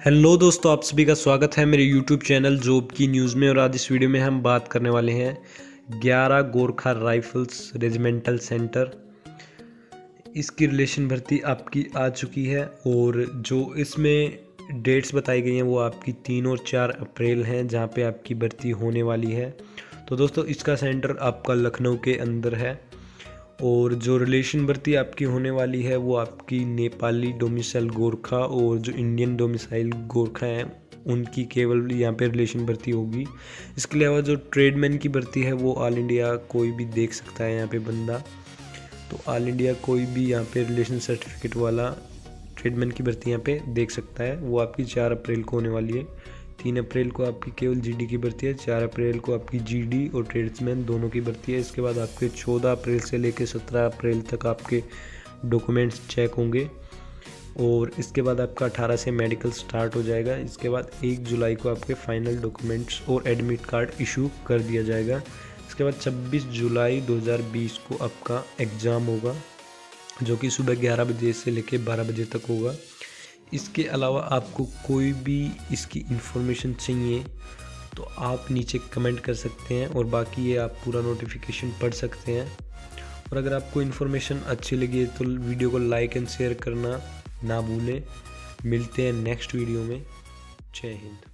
Hello दोस्तों, आप सभी का स्वागत है मेरे यूट्यूब चैनल जॉब की न्यूज़ में। और आज इस वीडियो में हम बात करने वाले हैं 11 गोरखा राइफल्स रेजिमेंटल सेंटर। इसकी रिलेशन भर्ती आपकी आ चुकी है और जो इसमें डेट्स बताई गई हैं वो आपकी 3 और 4 अप्रैल हैं, जहां पे आपकी भर्ती होने वाली है। तो दोस्तों, इसका सेंटर आपका लखनऊ के अंदर है और जो रिलेशन भर्ती आपकी होने वाली है वो आपकी नेपाली डोमिसाइल गोरखा और जो इंडियन डोमिसाइल गोरखा हैं उनकी केवल यहाँ पे रिलेशन भर्ती होगी। इसके अलावा जो ट्रेडमैन की भर्ती है वो ऑल इंडिया कोई भी देख सकता है यहाँ पे बंदा। तो ऑल इंडिया कोई भी यहाँ पे रिलेशन सर्टिफिकेट वाला ट्रेडमैन की भर्ती यहाँ पे देख सकता है। वो आपकी 4 अप्रैल को होने वाली है। 3 अप्रैल को आपकी केवल जीडी की भर्ती है, 4 अप्रैल को आपकी जीडी और ट्रेड्समैन दोनों की भर्ती है। इसके बाद आपके 14 अप्रैल से लेकर 17 अप्रैल तक आपके डॉक्यूमेंट्स चेक होंगे और इसके बाद आपका 18 से मेडिकल स्टार्ट हो जाएगा। इसके बाद 1 जुलाई को आपके फाइनल डॉक्यूमेंट्स और एडमिट कार्ड इशू कर दिया जाएगा। इसके बाद 26 जुलाई 2020 को आपका एग्ज़ाम होगा, जो कि सुबह 11 बजे से लेकर 12 बजे तक होगा। इसके अलावा आपको कोई भी इसकी इन्फॉर्मेशन चाहिए तो आप नीचे कमेंट कर सकते हैं और बाकी ये आप पूरा नोटिफिकेशन पढ़ सकते हैं। और अगर आपको इन्फॉर्मेशन अच्छी लगी तो वीडियो को लाइक एंड शेयर करना ना भूलें। मिलते हैं नेक्स्ट वीडियो में। जय हिंद।